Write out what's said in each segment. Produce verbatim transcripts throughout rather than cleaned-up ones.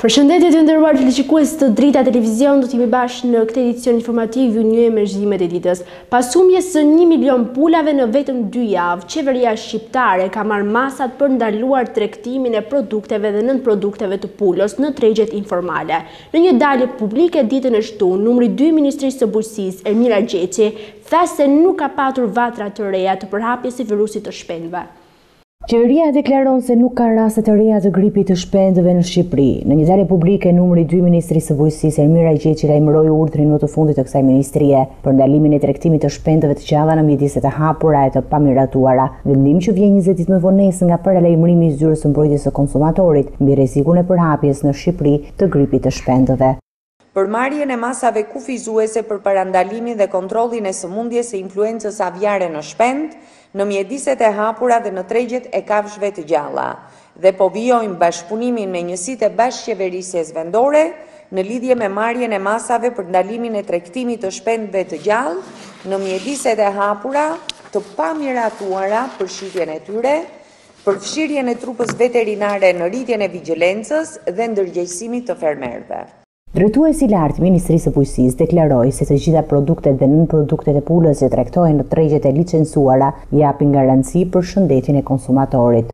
Përshëndetje të nderuar televizikues të Drita Televizion, do të jemi bashkë në këtë edicion informativ ju një me zhvillimet e ditës. Pas humbjes së një milion pulave në vetëm dy javë, qeveria shqiptare ka marrë masat për ndaluar tregtimin e produkteve dhe nënprodukteve të pulës në tregjet informale. Në një dalje publike ditën e shtunë, numri dy i Ministrisë së Bujqësisë, Ermira Gjeçi, tha se nuk ka patur vatra të reja të përhapjes së virusit të shpendëve. Qeveria deklaron se nuk ka raste të reja të gripit të shpendëve në Shqipëri. Në një dalje publike, numri dy i Ministrisë së Bujqësisë, Ermira Gjeçi, lajmëroi urdhrin më të fundit të kësaj ministrie për ndalimin e tregtimit të shpendëve të gjalla në mjediset e hapura e të pamiratuara, vendim që vjen njëzet ditë më vonesë nga paralajmërimi i zyrës së mbrojtjes së konsumatorit mbi rrezikun e përhapjes në Shqipëri të gripit të shpendëve. Përmarrjen e masave kufizuese për parandalimin dhe kontrollin e sëmundjes së influencës aviare në shpend, në mjediset e hapura dhe në tregjet e kafshëve të gjalla, dhe po vijojmë bashkëpunimin me njësitë e bashkëqeverisjes vendore në lidhje me marrjen e masave për ndalimin e tregtimit të shpendëve të gjallë në mjediset e hapura të pamiratuara për shitjen e tyre, për fshirjen e trupës veterinare në rritjen e vigjilencës dhe ndërgjegjësimit të fermerëve. Drejtuesi i lartë i Ministrisë së Bujqësisë deklaroi se të gjitha produktet dhe nënproduktet e pulës që tregtohen në tregjet e licencuara japin garanci për shëndetin e konsumatorit.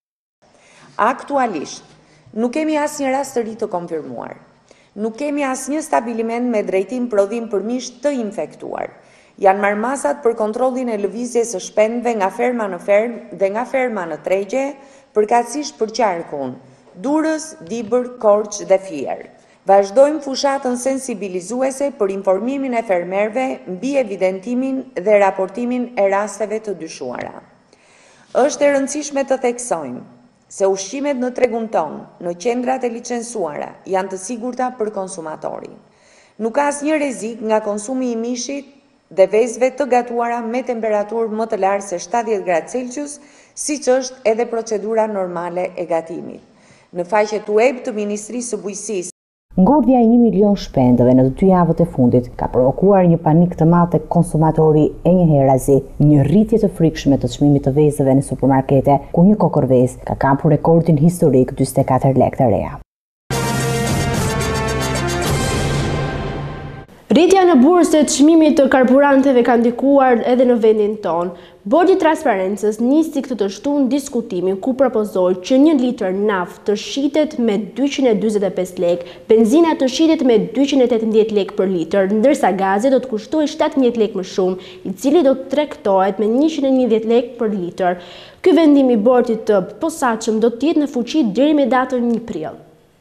Aktualisht, nuk kemi asnjë rast të ri të konfirmuar. Nuk kemi asnjë stabiliment me drejtim prodhim për mish të infektuar. Janë marrë masat për kontrollin e lëvizjes së shpendëve nga ferma në fermë dhe nga ferma në tregje, përkatësisht për qarkun, Durrës, Dibër, Korç dhe Fier. Vazhdojmë fushatën sensibilizuese për informimin e fermerëve mbi evidentimin dhe raportimin e rasteve të dyshuara. Është e rëndësishme të theksojmë se ushqimet në tregun tonë, në qendrat e licencuara, janë të sigurta për konsumatorin. Nuk ka asnjë rrezik nga konsumi i mishit dhe vezëve të gatuara me temperaturë më të lartë se shtatëdhjetë gradë Celsius, siç është edhe procedura normale e gatimit. Në faqet web të Ministrisë së Bujqësisë, Ngordhja e një milion shpendëve në të dy javët e fundit ka provokuar një panik të madh tek konsumatori e njëherëzi, një rritje të frikshme të çmimit të vezëve në supermarkete, ku një kokër vezë ka kapur rekordin historik njëzet e katër lekë të reja. Rritja në bursë të çmimit të karburanteve ka ndikuar edhe në vendin tonë. Bordi i Transparencës nisi këtë të shtunë diskutimin ku propozoi që një litër naftë të shitet me dyqind e dyzet e pesë lekë, benzina të shitet me dyqind e tetëmbëdhjetë lekë për litër, ndërsa gazi do të kushtojë shtatëmbëdhjetë lekë më shumë, i cili do të tregtohet me njëqind e njëdhjetë lekë për litër. Ky vendim i bordit të posaçëm do të jetë në fuqi deri me datën një prill.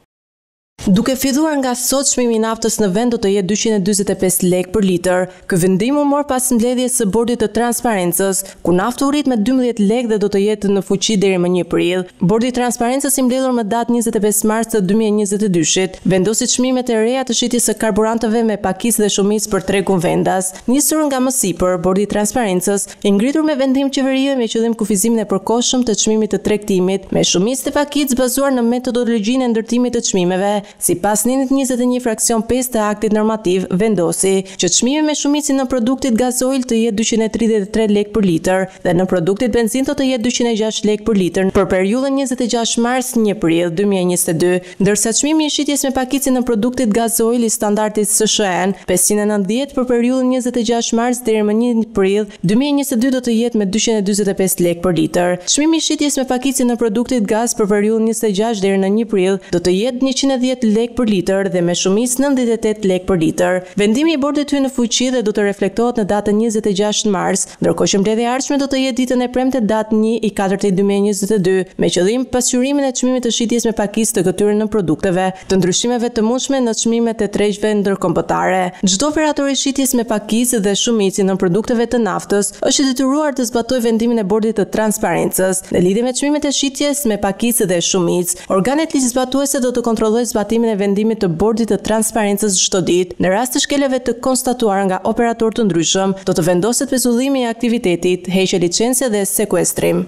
Duke filluar nga sot, çmimi i naftës në vend do të jetë dyqind e dyzet e pesë lekë për litër. Ky vendim u mor pas mbledhjes së Bordit të Transparencës, ku nafta u rrit me dymbëdhjetë lekë dhe do të jetë në fuqi deri më një prill. Bordi i Transparencës i mbledhur më datë njëzet e pesë mars të dy mijë e njëzet e dyshit, vendosi çmimet e reja të shitjes së karburanteve me pakicë dhe shumicë për tregun vendas. Nisur nga më sipër, Bordi i Transparencës i ngritur me vendim qeverie me qëllim kufizimin e përkohshëm të çmimit të tregtimit me shumicë të pakicë bazuar në metodologjinë e ndërtimit të çmimeve. Sipas njëzet e njëzet e një fraksion pesë të aktit normativ, vendosi që çmimi me shumicën në produktit gazoil të jetë dyqind e tridhjetë e tre lekë për litër dhe në produktit benzin do të jetë dyqind e gjashtë lekë për litër për periudhën njëzet e gjashtë mars - një prill dy mijë e njëzet e dy, ndërsa çmimi i shitjes me pakicën në produktit gazoil i standardit S S H N pesëqind e nëntëdhjetë për periudhën njëzet e gjashtë mars deri më një prill dy mijë e njëzet e dy do të jetë me dyqind e dyzet e pesë lekë për litër. Çmimi i shitjes me pakicën në produktit gaz për periudhën njëzet e gjashtë deri në një prill do të jetë njëqind e dhjetë lekë për litër dhe me shumicë nëntëdhjetë e tetë lekë për litër. Vendimi i bordit hyn në fuqi dhe do të reflektohet në datën njëzet e gjashtë mars, ndërkohë që mbledhja e ardhshme do të jetë ditën e premte datë një i katërt dy mijë e njëzet e dy, me qëllim pasqyrimin e çmimit të shitjes me pakicë të këtyre në produkteve, të ndryshimeve të mundshme në çmimet e tregjve ndërkombëtare. Çdo operator i shitjes me pakicë dhe shumicë në produkteve të naftës është i detyruar të zbatojë vendimin e Bordit të Transparencës në lidhje me çmimet e shitjes me pakicë dhe shumicë. Organet ligjzbatuese do të kontrollojnë zbatimin e vendimit të Bordit të Transparencës çdo ditë. Në rast të shkeleve të konstatuara nga operatorë të ndryshëm, do të vendoset pezullimi i aktivitetit, heqje licence dhe sekuestrim.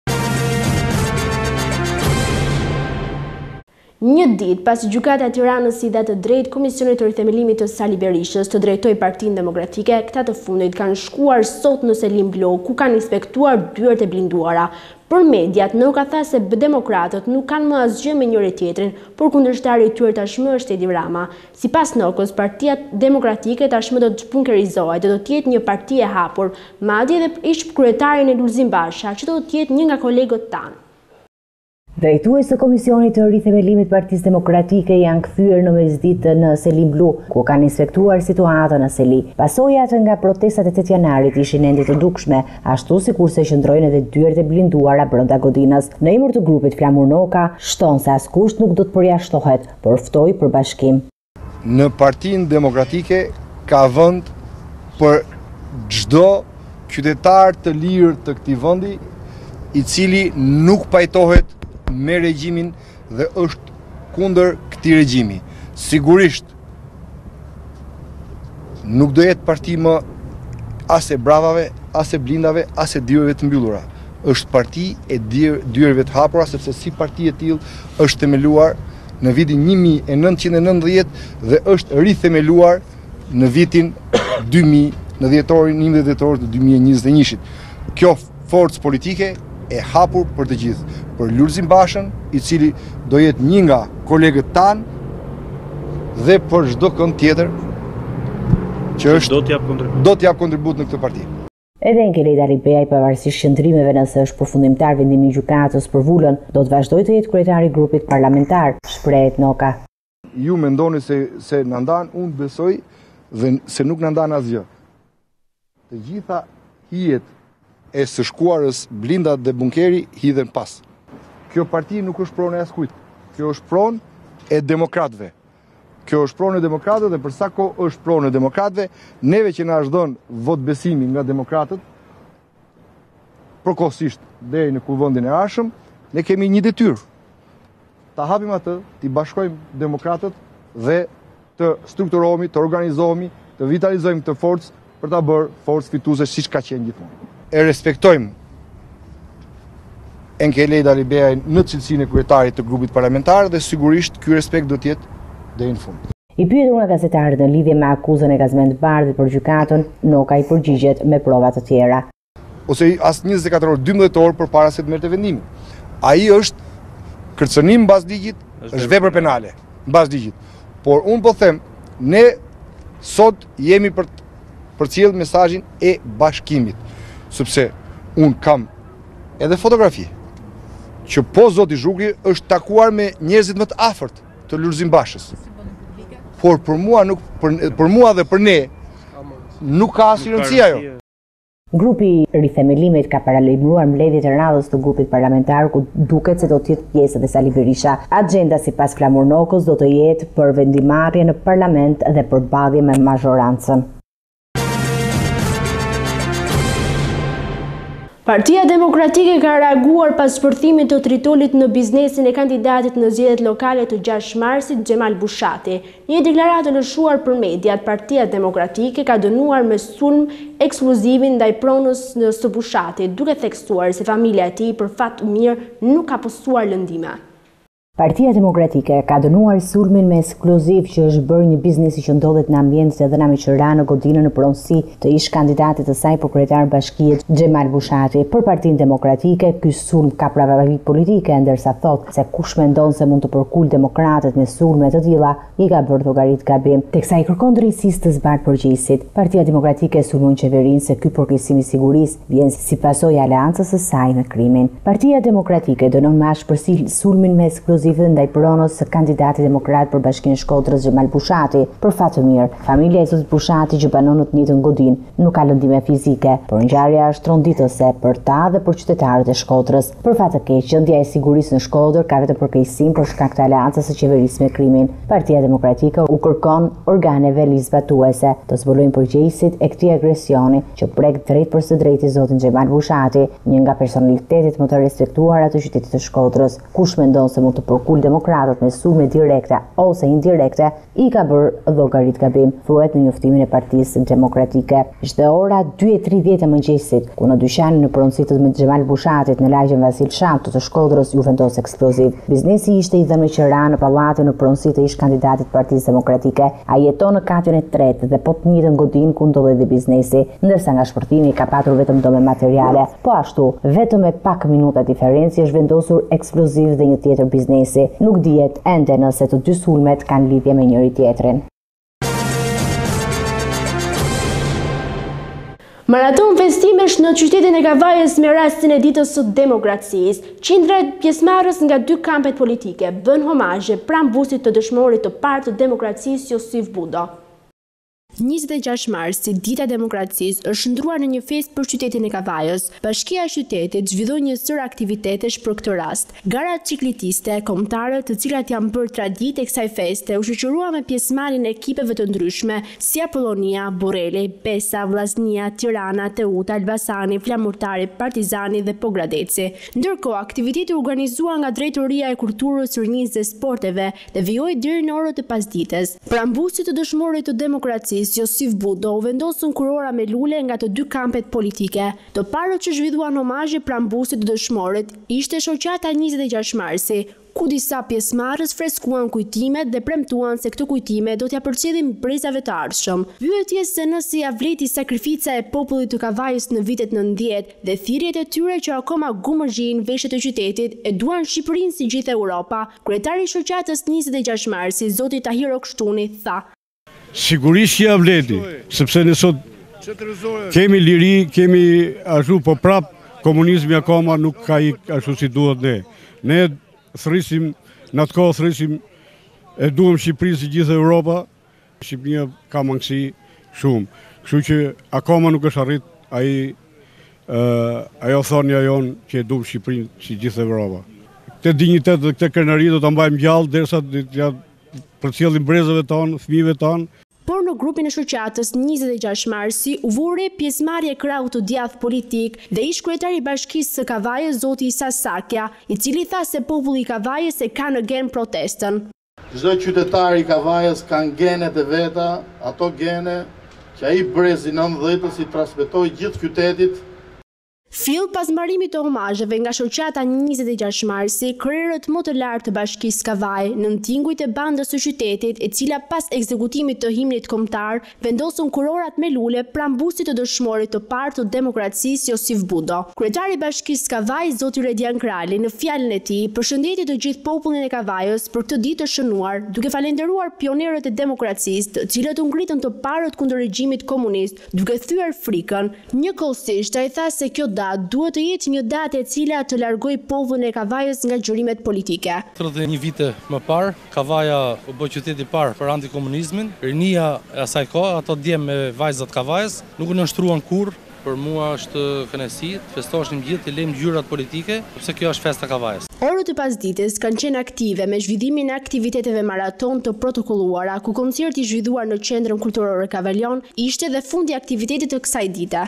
Një ditë pas gjykata e Tiranës i dha të drejtë Komisionit të rithemelimit të Sali Berishës të drejtojë Partinë Demokratike, këta të fundit kanë shkuar sot në Selim Blo, ku kanë inspektuar dyert e blinduara. Për mediat, Noka tha se demokratët nuk kanë më asgjë me njëri tjetrin, por kundërshtari i tyre tashmë është Edi Rama. Sipas Nokës, Partia Demokratike tashmë do të bunkerizohet dhe do të jetë një parti e hapur, madje edhe ish kryetarin e Lulzim Basha, që do të jetë një nga kolegët tanë. Drejtues së Komisionit të Rithemelimit Partisë Demokratike janë kthyer në mesditë në Selim Blu, ku kanë inspektuar situatën në Seli. Pasojat nga protestat e tetë janarit ishin ende të dukshme, ashtu sikurse qëndrojnë edhe dyert e blinduara brenda godinës. Në emër të grupit Flamur Noka, shton se askush nuk do të përjashtohet, por ftoi për bashkim. Në Partinë Demokratike ka vend për çdo qytetar të lirë të këtij vendi, i cili nuk pajtohet me regjimin dhe është kundër këtij regjimi. Sigurisht nuk do jetë parti më as e bravave, as e blindave, as e dyerve të mbyllura. Është parti e dyerve të hapura, sepse si parti e tillë është themeluar në vitin një mijë e nëntëqind e nëntëdhjetë dhe është rithemeluar në vitin dy mijë, në dhjetorin njëmbëdhjetë dhjetor të dy mijë e njëzet e njëit. Kjo forcë politike e hapur për të gjithë, për Lulzim Bashën, i cili do jetë një nga kolegët tanë dhe për çdo kënd tjetër që është do të jap kontribut. Do të jap kontribut në këtë parti. Edhe Enkeleda Ribeaj, pavarësisht qëndrimeve nëse është përfundimtar vendimi i gjykatës për Vulën, do të vazhdojë të jetë kryetari i grupit parlamentar, shprehet Noka. Ju mendoni se se na ndan, unë besoj dhe se nuk na ndan asgjë. Të gjitha hijet e së shkuarës Blinda dhe Bunkeri hidhen pas. Kjo parti nuk është pronë e askujt. Kjo është pronë e demokratëve. Kjo është pronë e demokratëve dhe për sa kohë është pronë e demokratëve, neve që na është dhënë vot besimi nga demokratët, përkohësisht deri në kuvendin e arshëm, ne kemi një detyrë. Ta hapim atë, t'i bashkojmë demokratët dhe të strukturohemi, të organizohemi, të vitalizojmë këtë forcë për ta bërë forcë fituese siç ka qenë gjithmonë. E respektojmë Enkeleda Ribeaj në cilësinë e kryetarit të grupit parlamentar dhe sigurisht ky respekt do të jetë deri në fund. I pyetur nga gazetarët në lidhje me akuzën e gazimit të bardhë për gjykatën, Noka i përgjigjet me prova të tjera. Ose as njëzet e katër orë, dymbëdhjetë orë përpara se të merrte vendimin. Ai është kërcënim mbas ligjit, është vepër penale mbas ligjit. Por unë po them, ne sot jemi për për cilë mesazhin e bashkimit, sepse unë kam edhe fotografi që po zoti Zhukri është takuar me njerëzit më të afërt të Lulzim Bashës. Por për mua nuk për, për mua dhe për ne nuk ka asnjë rëndësi ajo. Grupi i rithemelimit ka paralajmëruar mbledhjet e radhës të grupit parlamentar ku duket se do të jetë pjesë edhe Sali Berisha. Agjenda sipas Flamur Nokës do të jetë për vendimarrje në parlament dhe përballje me mazhorancën. Partia Demokratike ka reaguar pas shpërthimit të tritolit në biznesin e kandidatit në zgjedhjet lokale të gjashtë marsit Xhemal Bushati. Një deklaratë lëshuar për mediat, Partia Demokratike ka dënuar me sulm ekskluzivin ndaj pronës së Bushatit, duke theksuar se familja e tij për fat të mirë nuk ka postuar lëndime. Partia Demokratike ka dënuar sulmin me ekskluziv që është bërë një biznesi që ndodhet në ambient të dhëna me qëra në godinën në pronësi të ish kandidatit të saj për kryetar bashkiet Xhemal Bushati. Për Partinë Demokratike, ky sulm ka pravavi politike, ndërsa thot se kush mendon se mund të përkul demokratët me sulme të tilla, i ka bërë llogarit gabim. Teksa i kërkon drejtësisë të zbardh përgjegjësit, Partia Demokratike sulmon qeverinë se ky përkesim i sigurisë vjen si pasojë aleancës së saj me krimin. Partia Demokratike dënon me ashpërsi sulmin me ekskluziv ndaj pronës së kandidatit demokrat për Bashkinë e Shkodrës Xhemal Bushati. Për fat të mirë, familja e zotit Bushati që banon në të njëjtën godinë nuk ka lëndime fizike, por ngjarja është tronditëse për ta dhe për qytetarët e Shkodrës. Për fat të keq, qendja e sigurisë në Shkodër ka vetëm përkeqësim për shkak të aleancës së qeverisë me krimin. Partia Demokratike u kërkon organeve ligjzbatuese të zbulojnë përgjegjësit e këtij agresioni që prek drejt për së drejti zotin Xhemal Bushati, një nga personalitetet më të respektuara të qytetit të Shkodrës. Kush mendon se mund të kur kul demokratët me sulme direkte ose indirekte i ka bërë llogarit gabim, thuhet në njoftimin e Partisë Demokratike. Ishte ora dy e tridhjetë e mëngjesit, ku në dyqanin në pronësitët me Xhemal Bushatit në lagjen Vasil Shamtu të Shkodrës ju vendos eksploziv. Biznesi ishte i dhënë me qira në pallatin në pronësitë ish kandidatit Partisë Demokratike. Ai jeton në katin e tretë dhe po të njëjtën godinë ku ndodhej dhe biznesi, ndërsa nga shpërtimi ka patur vetëm dëme materiale. Po ashtu, vetëm me pak minuta diferencë është vendosur eksploziv dhe një tjetër biznesi. Nuk dihet ende nëse të dy sulmet kanë lidhje me njëri tjetrin. Maraton festimesh në qytetin e Kavajës me rastin e ditës së demokracisë. Qindrat pjesëmarrës nga dy kampet politike bën homazhe prambuesit të dëshmorit të parë të demokracisë Josif Budo. njëzet e gjashtë mars, si dita e demokracisë, është shndruar në një festë për qytetin e Kavajës. Bashkia e qytetit zhvilloi një sër aktivitetesh për këtë rast. Garat ciklitiste, kombëtare, të cilat janë bërë traditë e kësaj feste, u shoqëruan me pjesëmarrjen e ekipeve të ndryshme, si Apollonia, Borreli, Besa, Vllaznia, Tirana, Teuta, Elbasani, Flamurtari, Partizani dhe Pogradeci. Ndërkohë, aktiviteti u organizua nga Drejtoria e Kulturës, Rinisë dhe Sporteve dhe vijoi deri në orët e pasdites. Prambuesit të dëshmorit të demokracisë Josif Budo u vendosën kurora me lule nga të dy kampet politike. Të parët që zhvilluan homazhe prambuesit të dëshmorit ishte shoqata njëzet e gjashtë marsi, ku disa pjesëmarrës freskuan kujtimet dhe premtuan se këto kujtime do t'ja përcjellin brezave të ardhshëm. Pyetjes se nëse ia vleti sakrifica e popullit të Kavajës në vitet nëntëdhjetë dhe thirrjet e tyre që akoma gumëzhin veshjet e qytetit e duan Shqipërinë si gjithë Europa, kryetari i shoqatës njëzet e gjashtë marsi, zoti Tahir Okshtuni, tha: Sigurisht që ja vleti, sepse ne sot kemi liri, kemi ashtu, po prap komunizmi akoma nuk ka ik ashtu si duhet ne. Ne thrisim, në atë kohë thrisim, e duhem Shqipërinë si gjithë Europa, Shqipëria ka mangësi shumë. Kështu që akoma nuk është arrit ai uh, ajo thonja jonë që e duhem Shqipërinë si gjithë Europa. Këtë dignitet dhe këtë krenari do ta mbajmë gjallë derisa ja përcjellim brezave tonë, fëmijëve tonë. Por në grupin e shoqatës njëzet e gjashtë marsi u vure pjesëmarrje krahut të djathtë politik dhe ish kryetari i Bashkisë së Kavajës zoti Isa Sakja, i cili tha se populli i Kavajës e ka në gen protestën. Çdo qytetar i Kavajës kanë genet e veta, ato gene që ai brezi nëntëdhjetës i transmetoi gjithë qytetit. Fill pas mbarimit të homazheve nga shoqata njëzet e gjashtë marsi, krerët më të lartë të Bashkisë Kavaj, nën tingujt e bandës së qytetit, e cila pas ekzekutimit të himnit kombëtar vendosën kurorat me lule prambuesit të dëshmorit të parë të demokracisë Josif Budo. Kryetari i Bashkisë Kavaj, zoti Redian Krali, në fjalën e tij, përshëndeti të gjithë popullin e Kavajës për këtë ditë të shënuar, duke falenderuar pionerët e demokracisë, të cilët u ngritën të parët kundër regjimit komunist, duke thyer frikën. Njëkohësisht ai tha se kjo datë duhet të jetë një datë e cila të largoj popullin e Kavajës nga gjërimet politike. tridhjetë e një vite më parë, Kavaja u bë qyteti i parë për antikomunizmin. Rinia e asaj kohe, ato djem me vajzat Kavajës, nuk u nështruan kurrë. Për mua është kënaqësi të festoheshim gjithë, të lejmë ngjyrat politike, sepse kjo është festa Kavajës. Orët e pasdites kanë qenë aktive me zhvillimin e aktiviteteve maraton të protokolluara, ku koncerti i zhvilluar në Qendrën Kulturore Kavalion ishte dhe fundi i aktivitetit të kësaj dite.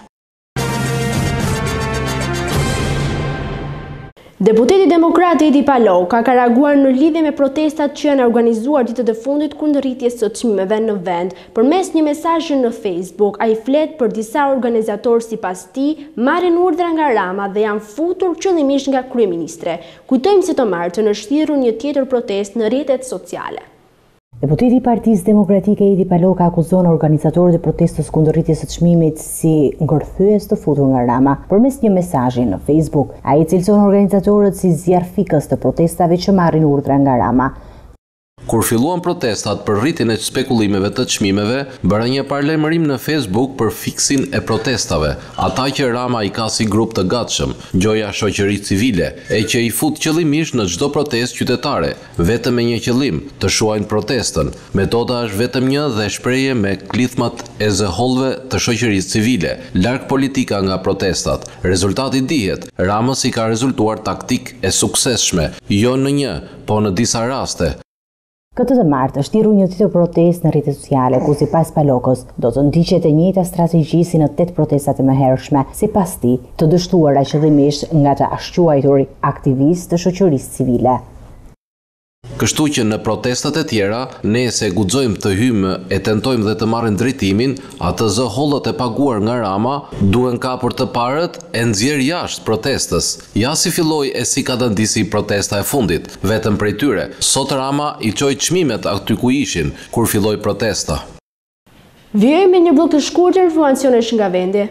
Deputeti demokrat Edi Paloka ka reaguar në lidhje me protestat që janë organizuar ditët e fundit kundër rritjes së çmimeve në vend. Përmes një mesazhi në Facebook, ai flet për disa organizatorë sipas tij marrin urdhra nga Rama dhe janë futur qëllimisht nga kryeministre. Kujtojmë se të martën është thirrur një tjetër protestë në rrjetet sociale. Deputeti i Partisë Demokratike Edi Paloka akuzon organizatorët e protestës kundër rritjes së çmimit si ngërthyes të futur nga Rama. Përmes një mesazhi në Facebook, ai cilëson organizatorët si zjarfikës të protestave që marrin urdhra nga Rama. Kur filluan protestat për rritjen e spekullimeve të çmimeve, bëra një paralajmërim në Facebook për fiksin e protestave, ata që Rama i ka si grup të gatshëm, gjoja shoqërisë civile, e që i fut qëllimisht në çdo protestë qytetare, vetëm me një qëllim, të shuajnë protestën. Metoda është vetëm një dhe shprehje me klithmat e zëhollëve të shoqërisë civile, larg politika nga protestat. Rezultati dihet, Ramës i ka rezultuar taktik e suksesshme, jo në një, po në disa raste. Këtë të martë është thirrur një tjetër protestë në rrjetet sociale, ku sipas Palokës do të ndiqet e njëjta strategji si në tetë protestat e mëhershme, sipas tij, të dështuara qëllimisht nga të ashquajtur aktivistë të shoqërisë civile. Kështu që në protestat e tjera, ne se guxojmë të hymë e tentojmë dhe të marrim drejtimin, atë zë hollët e paguar nga Rama duhen kapur të parët e nxjerr jashtë protestës. Ja si filloi e si ka dëndisi protesta e fundit, vetëm prej tyre. Sot Rama i çoi çmimet aty ku ishin kur filloi protesta. Vijemi me një blog të shkurtër informacionesh nga vendi.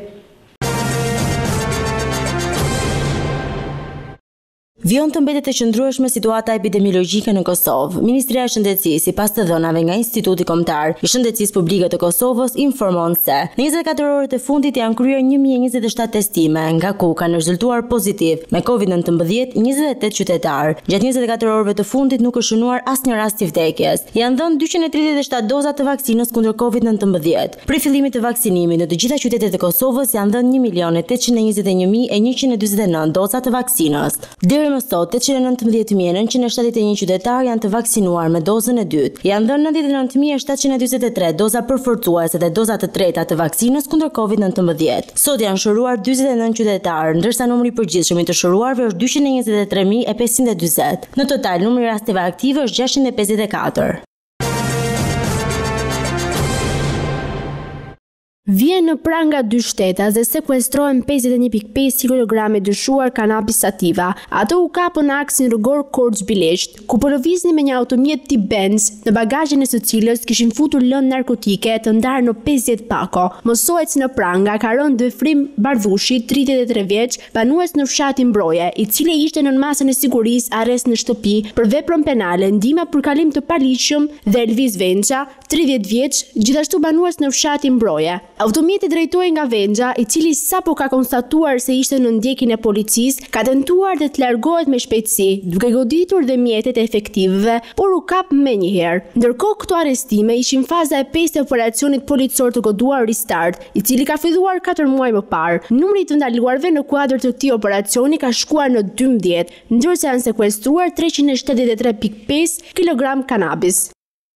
Vion të mbetet e qëndrueshme situata epidemiologjike në Kosovë. Ministria e Shëndetësisë, sipas të dhënave nga Instituti Kombëtar i Shëndetësisë Publike të Kosovës, informon se në njëzet e katër orët e fundit janë kryer një mijë e njëzet e shtatë testime, nga ku kanë rezultuar pozitiv me COVID nëntëmbëdhjetë njëzet e tetë qytetar. Gjatë njëzet e katër orëve të fundit nuk është shënuar asnjë rast i vdekjes. Janë dhënë dyqind e tridhjetë e shtatë doza të vaksinës kundër COVID nëntëmbëdhjetë. Prej fillimit të vaksinimit në të gjitha qytetet e Kosovës janë dhënë një milion e tetëqind e njëzet e një mijë e njëqind e dyzet e nëntë doza të vaksinës. Deri më sot, tetëqind e nëntëmbëdhjetë mijë e nëntëqind e shtatëdhjetë e një qytetar janë të vaksinuar me dozën e dytë. Janë dhënë nëntëdhjetë e nëntë mijë e shtatëqind e dyzet e tre doza përforcuese dhe doza të treta të vaksinës kundër COVID nëntëmbëdhjetë. Sot janë shëruar dyzet e nëntë qytetar, ndërsa numri i përgjithshëm i të shëruarve është dyqind e njëzet e tre mijë e pesëqind e dyzet. Në total, numri i rasteve aktive është gjashtëqind e pesëdhjetë e katër. Vjen në pranga dy shtetas dhe sekuestrohen pesëdhjetë e një pikë pesë kilograme dyshuar kanabis sativa. Ato u kapën në aksin rrugor Korçë-Bileqt, ku po lëviznin me një automjet tip Benz, në bagazhin e së cilës kishin futur lëndë narkotike të ndarë në pesëdhjetë pako. Mësohet se në pranga ka rënë Dëfrim Bardhushi, tridhjetë e tre vjeç, banues në fshatin Mbroje, i cili ishte në masën e sigurisë arrest në shtëpi për veprën penale, ndihmë për kalim të paligjshëm, dhe Elvis Vença, tridhjetë vjeç, gjithashtu banues në fshatin Mbroje. Automjeti drejtohej nga Venxha, i cili sapo ka konstatuar se ishte në ndjekjen e policisë, ka tentuar të të largohet me shpejtësi, duke goditur dhe mjetet e efektivëve, por u kap menjëherë. Ndërkohë këto arrestime ishin faza e pestë e operacionit policor të koduar Restart, i cili ka filluar katër muaj më parë. Numri i të ndaluarve në kuadër të këtij operacioni ka shkuar në dymbëdhjetë, ndërsa janë sekuestruar treqind e shtatëdhjetë e tre pikë pesë kilogram kanabis.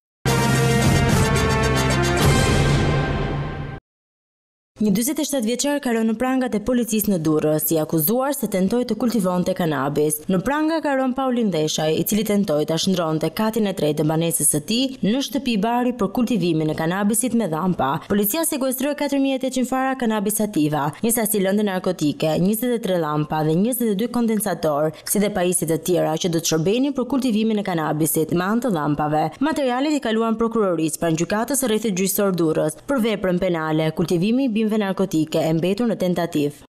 Një dyzet e shtatë vjeçar ka rënë në prangat e policisë në Durrës, i akuzuar se tentoi të kultivonte kanabis. Në pranga ka rënë Paulin Ndeshaj, i cili tentoi ta shndronte katin e tretë të banesës së tij në shtëpi bari për kultivimin e kanabisit me dhampa. Policia sekuestroi katër mijë e tetëqind fara kanabis sativa, një sasi lëndë narkotike, njëzet e tre lampa dhe njëzet e dy kondensator, si dhe pajisje të tjera që do të shërbenin për kultivimin e kanabisit me anë të dhampave. Materialet i kaluan prokurorisë pranë gjykatës së rrethit gjyqësor Durrës për veprën penale, kultivimi i bimëve narkotike e mbetur në tentativë.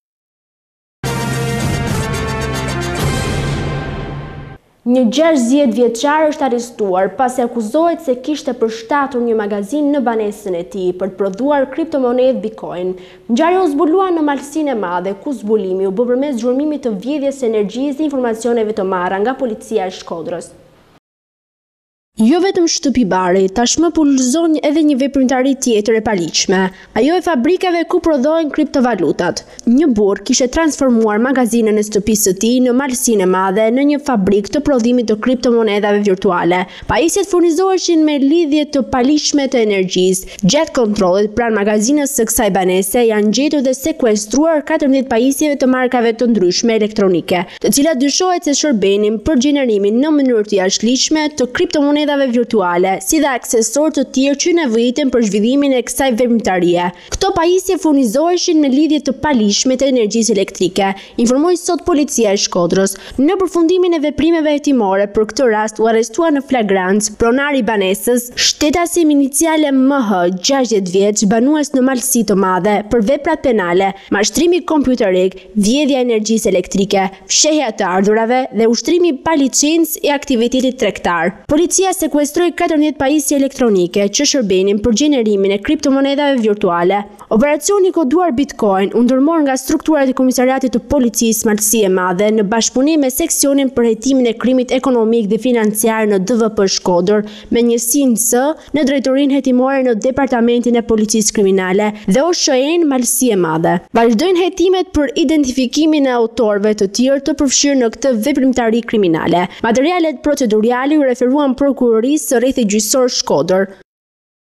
Një gjashtëdhjetë vjeçar është arrestuar pasi akuzohet se kishte përshtatur një magazin në banesën e tij për të prodhuar kriptomonedë Bitcoin. Ngjarja u zbulua në Malsinë e Madhe, ku zbulimi u bë përmes zhurmimit të vjedhjes së energjisë dhe informacioneve të marra nga policia e Shkodrës. Jo vetëm shtëpi bari, tashmë pulzon edhe një veprimtari tjetër e paligjshme, ajo e fabrikave ku prodhohen kriptovalutat. Një burr kishte transformuar magazinën e shtëpisë së tij në Malsinë e Madhe në një fabrikë të prodhimit të kriptomonedhave virtuale. Pajisjet furnizoheshin me lidhje të paligjshme të energjisë. Gjatë kontrollit pranë magazinës së kësaj banese janë gjetur dhe sekuestruar katërmbëdhjetë pajisjeve të markave të ndryshme elektronike, të cilat dyshohet se shërbenin për gjenerimin në mënyrë të jashtëligjshme të kriptomonedhave virtuale, si dhe aksesor të tjerë që nevojiten për zhvillimin e kësaj veprimtarie. Këto pajisje furnizoheshin me lidhje të paligjshme të energjisë elektrike, informoi sot policia e Shkodrës. Në përfundimin e veprimeve hetimore për këtë rast u arrestua në flagrancë pronari i banesës, shtetasi me iniciale M H, gjashtëdhjetë vjeç, banues në Malsi të Madhe, për veprat penale, mashtrimi kompjuterik, vjedhja e energjisë elektrike, fshehja të ardhurave dhe ushtrimi pa licencë i aktivitetit tregtar. Policia sekuestroi katërmbëdhjetë pajisje elektronike që shërbenin për gjenerimin e kriptomonedhave virtuale. Operacioni koduar Bitcoin u ndërmor nga strukturat e Komisariatit të Policisë Malsi e Madhe në bashkëpunim me seksionin për hetimin e krimit ekonomik dhe financiar në D V P Shkodër, me njësinë S në drejtorinë hetimore në Departamentin e Policisë Kriminale dhe O S H E-n Malsi e Madhe. Vazhdojnë hetimet për identifikimin e autorëve të tjerë të përfshirë në këtë veprimtari kriminale. Materialet proceduriale u referuan prokurorisë së rrethit gjyqësor Shkodër.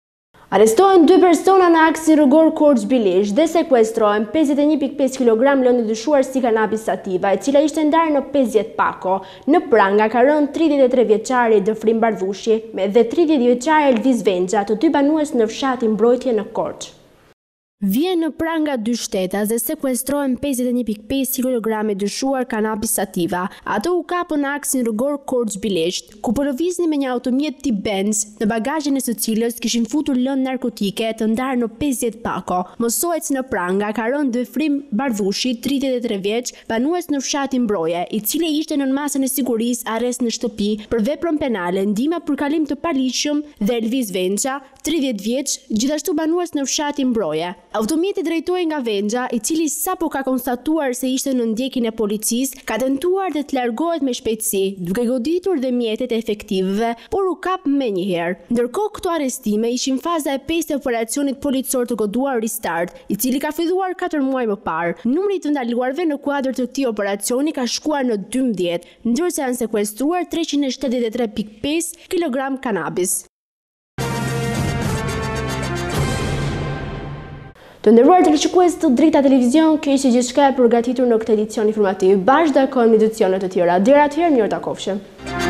Arestohen dy persona në aksin rrugor Korç Bilish dhe sekuestrohen pesëdhjetë e një pikë pesë kilogram lëndë dyshuar si kanabis sativa, e cila ishte ndarë në pesëdhjetë pako. Në pranga ka rënë tridhjetë e tre vjeçari Dëfrim Bardhushi dhe tridhjetë vjeçari Elvis Venxha, të dy banues në fshatin Mbrojtje në Korç. Vjen në pranga dy shtetas dhe sekuestrohen pesëdhjetë e një pikë pesë kilograme dyshuar kanabis sativa. Ato u kapën në aksin rrugor Korç Bilish, ku po lëviznin me një automjet tip Benz, në bagazhin e së cilës kishin futur lëndë narkotike të ndarë në pesëdhjetë pako. Mësohet se në pranga ka rënë Dëfrim Bardhushi, tridhjetë e tre vjeç, banues në fshatin Mbroje, i cili ishte nën masën e sigurisë arrest në shtëpi për veprën penale, ndihmë për kalim të paligjshëm, dhe Elvis Venxha, tridhjetë vjeç, gjithashtu banues në fshatin Mbroje. Automjeti drejtohej nga Venxha, i cili sapo ka konstatuar se ishte në ndjekjen e policisë, ka tentuar dhe të largohet me shpejtësi, duke goditur dhe mjetet e efektivëve, por u kap menjëherë. Ndërkohë këto arrestime ishin faza e pesë e operacionit policor të koduar Restart, i cili ka filluar katër muaj më parë. Numri i të ndaluarve në kuadër të këtij operacioni ka shkuar në dymbëdhjetë, ndërsa janë sekuestruar treqind e shtatëdhjetë e tre pikë pesë kilogram kanabis. Të nderuar teleshikues të Drita Televizion, kjo ishte gjithçka e përgatitur në këtë edicion informativ. Bashkë dakojmë në edicione të tjera. Deri atëherë, mirë takofshëm.